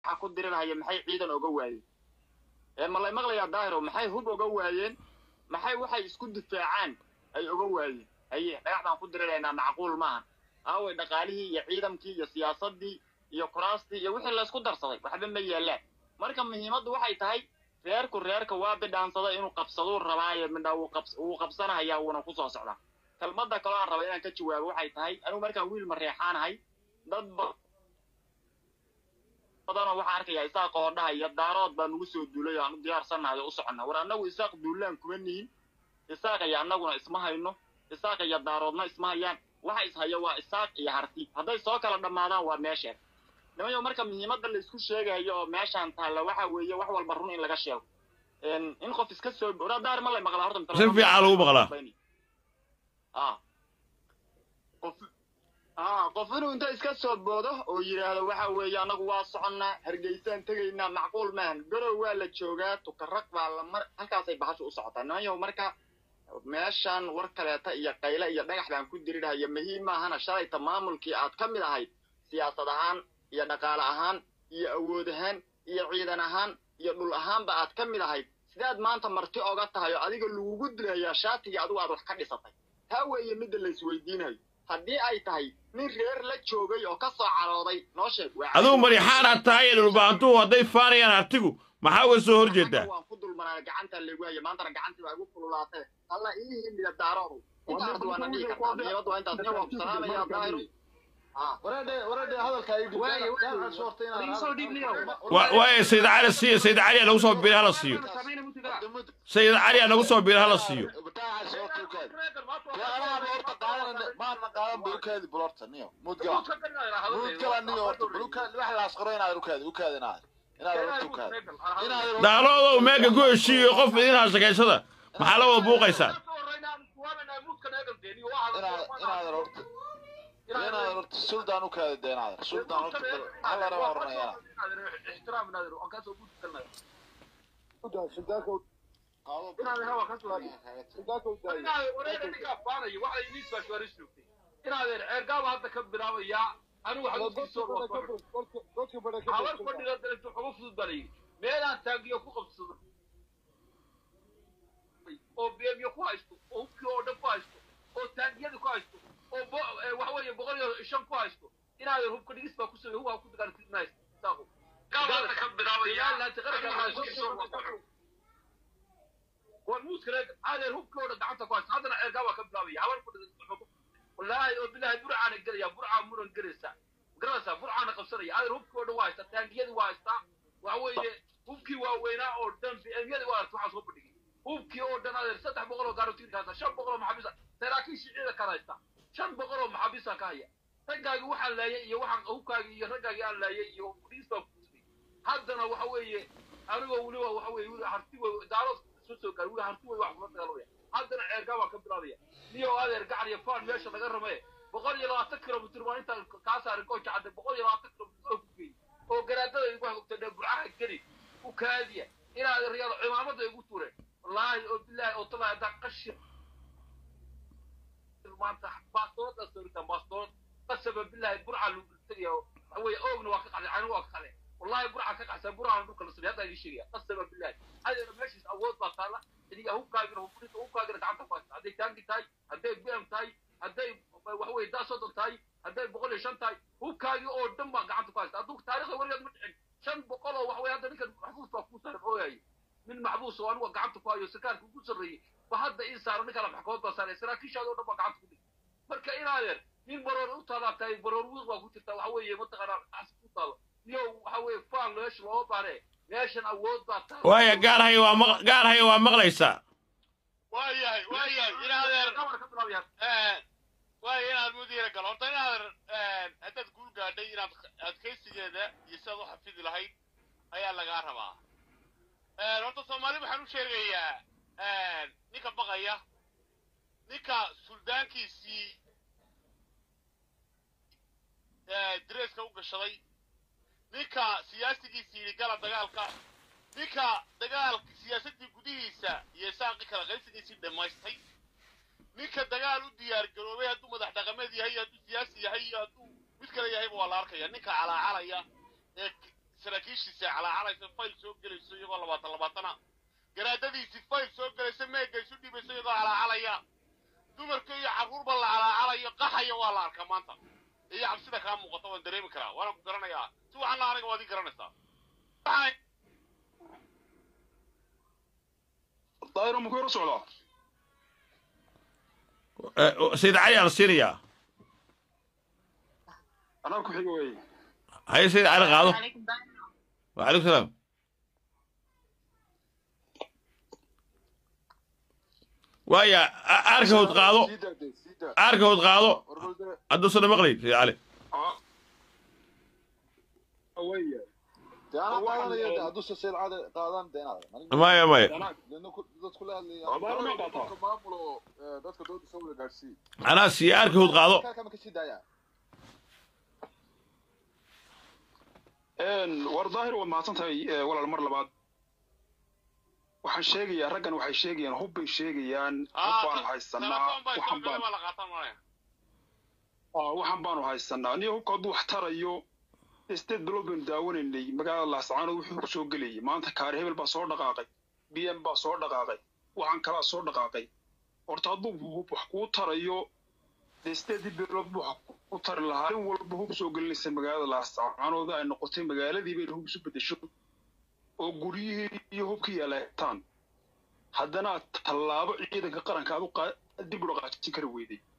ku diri lahaye maxay ciidan uga waayeen ma la maqlayaa daahiro maxay hub uga waayeen maxay waxay isku difaacaan ay uga waayeen ay dhagaxdan ku dirilaynaa macquul maaha aaway dhaqaalihii iyo ciidankii iyo siyaasadii iyo kuraastii iyo wixii la isku darsaday waxba ma yeelaan marka muhiimaddu waxay tahay reerka waa bidhaansada inuu qabsado rabaayo midna uu qabsanayaa uuna ku soo socdaa kalmada kale aan raba inaan ka jawaabo waxay tahay anigu markaan wiil mareexaanahay dad badan waxa arkaya isaaq oo dhahaya daarood baan ugu soo duulay aan diyaarsanahay u soconnaa war anagu isaaq duulaan kuma nihin isaaq iyo annaguna isma hayno isaaq iyo daaroodna isma hayaan waxa is haya waa isaaq iyo harti hadday soo kala dhamaadaan waa meesha nimayo marka muhiimadda la isku sheegayo oo meeshaan taala waxa weeye wax walba run in laga sheego in qof iska soo boora daar ma la maqla horta si fiican lagu maqlaa qof inuu inta iska soo boodo oo yiraahdo waxa weeye anagu waa soconnaa hargeysaan tagaynaa macquul maahan garow waa la joogaa tukaraq baa la mar halkaasay bahashu u socotaa nimayo marka meeshaan war kaleeta iyo qayle iyo dhagax baan ku dirirahayo muhiim maahana shalayta maamulkii aad ka mid ahayd siyaasad ahaan iyo dhaqaale ahaan iyo awood ahaan iyo ciidan ahaan iyo dhul ahaanba aad ka mid ahayd sidaad maanta marti oga tahay oo adiga lagugu dilayaa shaatigii adigu aad wax ka dhisatay taa weeye midda la isweydiinayo haddii ay tahay nin reer la joogay oo ka soo carooday noo sheeg adigu marixaanaad tahay dhulbaantuhu hadday faanayaan artigu maxaa uga soo hor jeedaa waan ku dulmanaa gacanta lagu haya maantana gacantii baa igu kululaatay alla ii himida daaroodu intaas waa na dhihi kartaa muhiimaddu waa intaas nin waa ku salaamaya daahiru واي سيد علي السيو سيد علي لو صوب بيها لا سيو سيد علي لو صوب بيها لا سيو دارو ميغا غوشي قف إنها شقيسدا maxaa la wada buuqaysaa أنا السلطان وكذا دينار السلطان على رأورنا يا احترام نادر وكاسو بود كلنا سلطانكو إن هذا هو كاسو سلطانكو إن هذا ورينا نكاف باني واحد ينيس باش وريسلوكتي إن هذا عرقاب هذا كبر ويا أنا واحد يسوق وصور حاول كل هذا اللي حروف الضري ميلان تاجي فوق الصدر أو بيم يخوايستو أو كيو دفايستو أو تاجي دفايستو وحوي بقول شن كويستو إن هذا هو كل جسمه كسر هو كل كان نايس تاخو قال تكبر يا لا تغرق والمشكلة هذا هو كل دعته كويس هذا الجوا كبلاوي حاول كل والله بالله برعان الجري برعان مرن جريسة جريسة برعان قصري هذا هو كل وايس تانجيد وايس وحوي وبكي ووينا أو دم في أمير وايس وحصل بدي وبكي أو دم هذا ستة بقولوا قالوا تين كذا شن بقولوا محبسة تراكي شيء كرايستا شن بقولوا محبسة كاية رجعي وحنا لا يوحنا هو كاي رجعي على لا يوحنا هذا وحوي أنا وولي وحوي حرتي ودارس سوسو قالوا حرتي وحنا قالوا هذا عرقوا كبرالية ليو هذا رجع لي فان ليش تجرمه بقول يلا تكرم بتربان أنت كاسر كوش عند بقول يلا تكرم بتربي أو قرادة يقول تدبر عهد كذي وكادية إلى هذا الرياض عمامته يقول توره والله بالله أو طلع ده قشر ما أنت باستورت أستورت باستورت بسبب بالله برعة لو تريه هو أوجن واقع على عين واقع عليه والله برعة كحسن برعة نروح الصبي هذا يشيله بسبب بالله هذا ماشي أول بطالة اللي هو كاجر هو كاجر تعرف فاس هذا تاني تاي هذا بيم تاي هذا وهو يدا صوت تاي هذا بقول شن تاي هو كاجر أو دم قاعد فاس هذا تاريخ وريد متعن شن بقوله وهو هذا نك محبوس فوسر هوي من محبوس وأنا وقعدت فايو سكان كوسري فهذا إنسان نك على حكومة بصار سراكيش هذا دم قاعد فيه marka inaad in baroor u talaabtay baroor waa ku jirta waxa weeye mataqana asku taalo iyo waxa weeye faan leesh loo bare meeshan awood baa taa waaya gaarhay waa maqlaysaa waayahay inaadeer waaya inaad mudiira gal horta inaadeer haddaad guul gaadhay inaad adkaysigeeda iyo sidaad u xafidi lahayd ayaa lagaa rabaa horta soomaali waxaan u sheegayaa ninka baqaya ninka suldaankiisii dreeska u gashaday ninka siyaasigiisii yidhi gala dagaalka ninka dagaalka siyaasadii gudihiisa iyo saaqi kala qaybsigiisii dhammaystay ninka dagaal u diyaar garoobay hadduu madax dhaqameed yahay hadduu siyaasi yahay iyo hadduu mid kale yahayba waa la arkaya ninka calaacalaya ee saraakiishiisa calaacalaysa fayl soo gelayso iyagoo labaatana garaadadiisii fayl soo gelaysa meega isu dhibayso iyagoo calaacalaya dumarka iyo carruurba la calaacalayo qaxaya waa la arkaa maanta iyo cabsida kaa muuqata waan dareemi karaa waana ku garanayaa si waxaan la aniga waad ii garanaysaa daayiro ma ku yaro socdaa sayid cali aan siinayaa anaa ku xiga wey haye sayid cali qaado وعليكم السلام ويا أركض قاضو أدو سنة مقلي سيد علي ما أنا سي أركض قاضو war daahir waa mahadsantahay walaal mar labaad waxaan sheegayaa raggan waxay sheegayaan hubbay sheegayaan hubbaan haysanaa waxaan baanu haysanaa aniga hubka hadduu wax tarayo state bilood baynu daawanaynay magaalada laascaanood wuxuu ku soo gelayay maanta kaari hebel baa soo dhaqaaqay bm baa soo dhaqaaqay waxaan kalaa soo dhaqaaqay horta hadduu hub wax kuu tarayo state bilood buu u tari lahaa in walba hub soo gelinaysa magaalada laascaanood ay noqotay magaaladii bay hub isu bedesho oo guryihii iyo hubkii yaalaataan haddana tallaabo ciidanka qaranka aad dib u dhaqaajin kari weyday